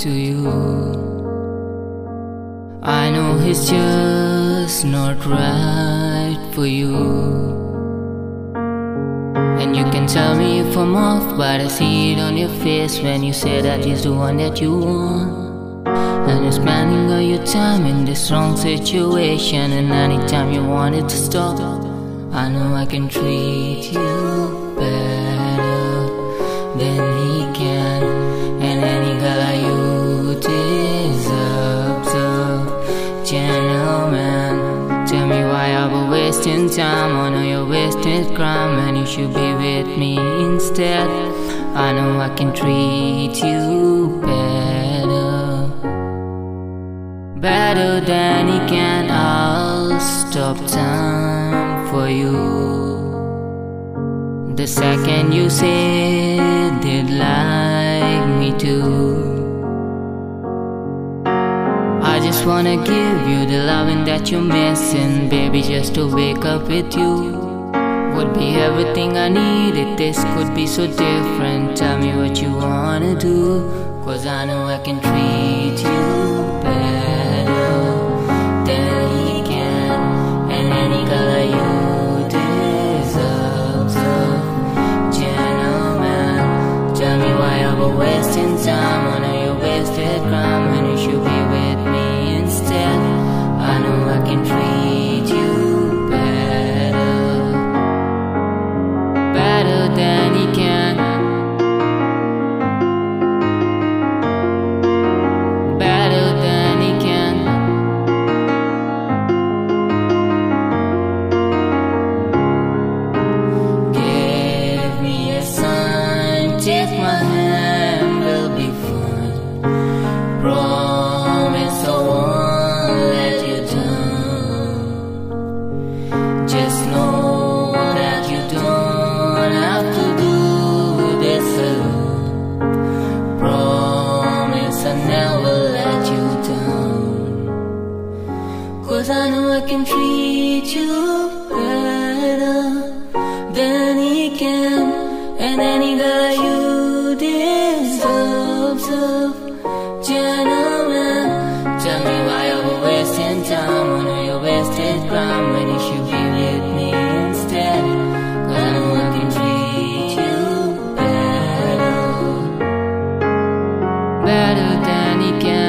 to you. I know he's just not right for you. And you can tell me if I'm off, but I see it on your face when you say that he's the one that you want. And you're spending all your time in this wrong situation, and anytime you want it to stop, I know I can treat you better than he can. And any girl like you deserves a gentleman. Tell me why I'll be wasting time on all your wasted crime, and you should be with me instead. I know I can treat you better than he can. I'll stop time for you the second you said they'd like me to. I just wanna give you the loving that you're missing, baby, just to wake up with you would be everything I needed. This could be so different. Tell me what you wanna do, 'cause I know I can treat you better than he can. And any girl like you deserves a gentleman. Tell me why I'm wasting time on all your wasted crime, when you should be with me instead. I know I can treat you better than he can. Better than he can. Give me a sign, take my hand, we'll be fine. Promise I won't let you down. Just know that you don't have to do this alone. Promise I never let you down, 'cause I know I can treat you better than he can. And any girl you deserves a gentleman. Tell me why you're wasting time on all your wasted crime, when you should be with me instead. 'Cause I know I can treat you better than he can.